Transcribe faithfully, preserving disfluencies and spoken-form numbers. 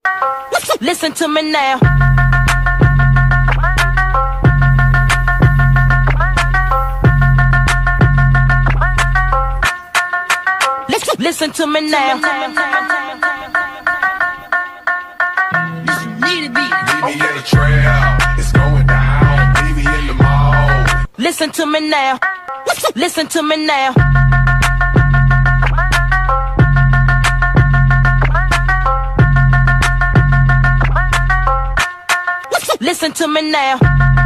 Listen to me now. Listen, listen to me now. Meet me at a trail, it's going down. Meet me in the mall. Listen to me now. Listen to me now. Listen to me now.